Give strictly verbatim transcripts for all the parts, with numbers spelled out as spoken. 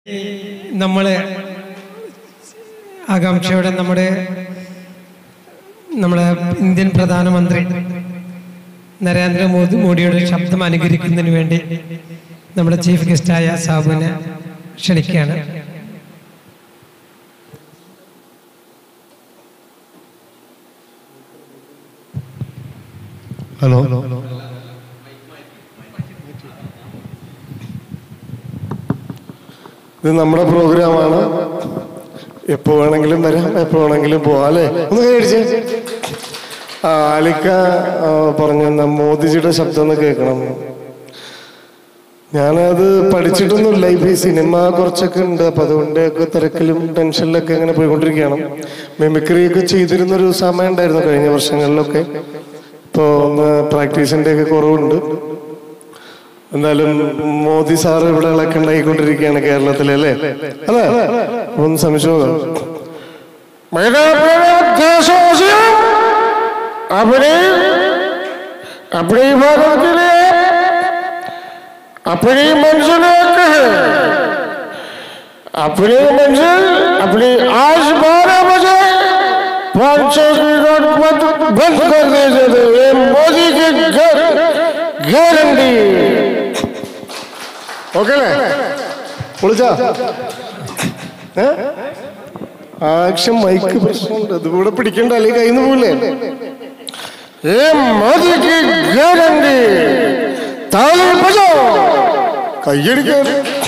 നമ്മളെ ആകാംക്ഷയോടെ നമ്മുടെ നമ്മുടെ ഇന്ത്യൻ പ്രധാനമന്ത്രി നരേന്ദ്രമോദി മോദിയുടെ ശബ്ദം അനുകരിക്കുന്നതിന് വേണ്ടി നമ്മുടെ ചീഫ് ഗസ്റ്റായ സാബുവിനെ ക്ഷണിക്കുകയാണ്. ഹലോ ഇത് നമ്മുടെ പ്രോഗ്രാമാണ്. എപ്പോ വേണമെങ്കിലും വരാം, എപ്പോ വേണമെങ്കിലും പോവാം അല്ലേ? ഒന്ന് കഴിച്ചേ. ആ ആലിക്ക പറഞ്ഞു മോദിജിയുടെ ശബ്ദം ഒന്ന് കേൾക്കണം. ഞാനത് പഠിച്ചിട്ടൊന്നുമില്ല. ഇപ്പൊ ഈ സിനിമ കുറച്ചൊക്കെ ഉണ്ട്, അപ്പൊ അതുകൊണ്ടൊക്കെ തിരക്കിലും ടെൻഷനിലൊക്കെ ഇങ്ങനെ പോയിക്കൊണ്ടിരിക്കുകയാണ്. മെമിക്രി ഒക്കെ ചെയ്തിരുന്നൊരു സമയം ഉണ്ടായിരുന്നു കഴിഞ്ഞ വർഷങ്ങളിലൊക്കെ. ഇപ്പോൾ ഒന്ന് പ്രാക്ടീസിന്റെ ഒക്കെ കുറവുണ്ട്. എന്തായാലും മോദി സാറ് ഇവിടെ ഇളക്കം ഉണ്ടായിക്കൊണ്ടിരിക്കുകയാണ് കേരളത്തിലെ, അല്ലേ? അല്ലേ? ഒന്ന് ശ്രമിച്ചോ. अपने अपनी बातों के लिए अपनी मंजिल एक है. अपनी मंजिल अपनी आज बारह बजे पाँच सौ की नोट बंद बंद कर दीजिए. ये मोदी की गारंटी. ओके ना? വിളിച്ചാ ആക്ഷൻ മൈക്ക് പ്രശ്നമുണ്ട്, അത് കൂടെ പിടിക്കണ്ട, അല്ലെങ്കിൽ കയ്യിൽ നിന്ന് പോവില്ലേ? ये मोदी की गारंटी. ताली बजाओ. കയ്യടിക്കാൻ.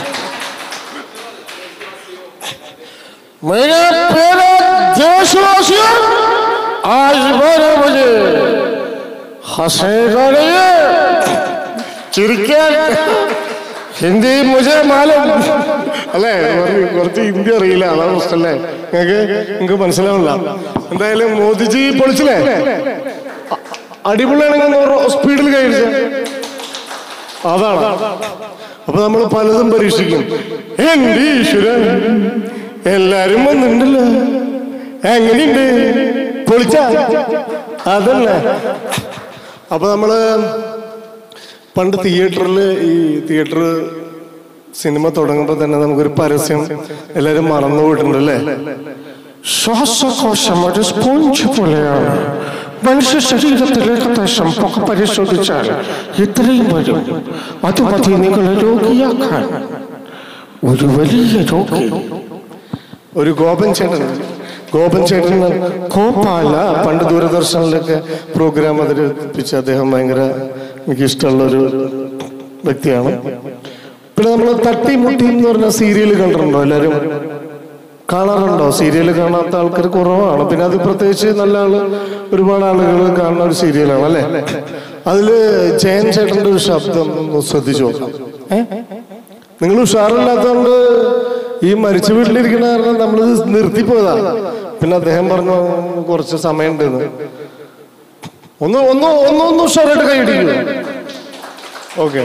मेरे प्यारे देशवासियों, आज बारह बजे हंसेगा नहीं, चिरके. ഹിന്ദി മുझे മാലൂം അല്ലേ? കുറച്ച് ഹിന്ദി അറിയില്ല, അതാണ് പ്രശ്നല്ലേ? നിങ്ങൾക്ക് നിങ്ങൾക്ക് മനസ്സിലാവില്ല. എന്തായാലും മോദിജി പൊളിച്ചില്ലേ? അടിപൊളിയാണെങ്കിൽ സ്പീഡിൽ കഴിച്ച അതാണ്. അപ്പൊ നമ്മൾ പലതും പരീക്ഷിക്കും. എന്റെ ഈശ്വരൻ, എല്ലാരും വന്നിട്ടുണ്ടല്ലോ, എങ്ങനെയുണ്ട്? പൊളിച്ച അതല്ലേ? അപ്പൊ നമ്മള് പണ്ട് തിയേറ്ററിൽ ഈ തിയേറ്റർ സിനിമ തുടങ്ങുമ്പോൾ തന്നെ നമുക്കൊരു പരസ്യം എല്ലാരും മറന്നു പോയിട്ടുണ്ട്, അല്ലേ? ശ്വാസകോശം ഒരു സ്പോഞ്ച് പോലെയാണ്. മനുഷ്യ ശരീരത്തിലേക്ക് തശംപൊക്കെ പരിശോധിച്ചാൽ ഇത്രയും വരും. അത് മതി നിങ്ങളെ രോഗിയാക്കാൻ. ഒരു വലിയ രോഗി. ഒരു ഗോപൻ ചേട്ടൻ ഗോപൻ ചേട്ടൻ ഗോപാല പണ്ട് ദൂരദർശനിലൊക്കെ പ്രോഗ്രാം അവതരിപ്പിച്ച അദ്ദേഹം ഭയങ്കര എനിക്ക് ഇഷ്ടമുള്ളൊരു വ്യക്തിയാണ്. പിന്നെ നമ്മൾ തട്ടിമുട്ടി എന്ന് പറഞ്ഞ സീരിയൽ കണ്ടിട്ടുണ്ടോ? എല്ലാവരും കാണാറുണ്ടോ? സീരിയൽ കാണാത്ത ആൾക്കാർ കുറവാണ്. പിന്നെ അത് പ്രത്യേകിച്ച് നല്ല ആള് ഒരുപാട് ആളുകൾ കാണുന്ന ഒരു സീരിയലാണ്, അല്ലേ? അതില് ജയൻ ചേട്ടന്റെ ഒരു ശബ്ദം ശ്രദ്ധിച്ചു നോക്കാം. നിങ്ങൾ ഉഷാറില്ലാത്തതുകൊണ്ട് ഈ മരിച്ച വീട്ടിലിരിക്കുന്ന കാരണം നമ്മളിത് നിർത്തിപ്പോയതാ. പിന്നെ അദ്ദേഹം പറഞ്ഞു കുറച്ച് സമയമുണ്ടെന്ന്. ഒന്ന് ഒന്ന് ഒന്ന് ഒന്ന് ഉഷാറായിട്ട് കൈയിടിക്കുക. ഓക്കെ,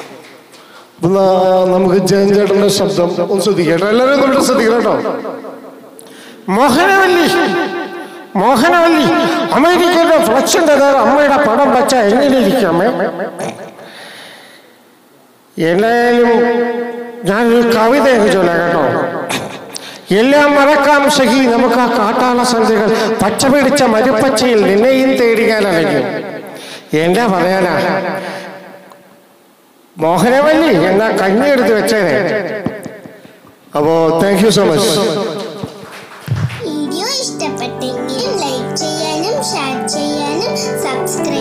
നമുക്ക് ജയൻ ചേട്ടന്റെ ശബ്ദം ഒന്ന് ശ്രദ്ധിക്കട്ടെ. എല്ലാവരും കൊണ്ട് ശ്രദ്ധിക്കണം കേട്ടോ. മോഹനവല്ലി മോഹനവല്ലി അമേരിക്കയുടെ ഫ്ലക്സിന്റെ നേരെ അമ്മയുടെ പടം വെച്ച എങ്ങനെ ഇരിക്കാമേ? എന്തായാലും ഞാനൊരു കവിത ചൊല്ലാം കേട്ടോ. എല്ലാം മറക്കാം സഖി, നമുക്ക് ആ കാട്ടാള സന്ധികൾ പച്ച പിടിച്ച മരുപ്പച്ചയിൽ നിന്നെയും തേടിക്കാനറിയും. എന്താ പറയാനാ മോഹനവല്ലി എന്നാ കഞ്ഞി എടുത്ത് വെച്ചേനെ. അപ്പോ thank you so much. Video ഇഷ്ടപ്പെട്ടെങ്കിൽ ലൈക്ക് ചെയ്യാനും ഷെയർ ചെയ്യാനും സബ്സ്ക്രൈബ്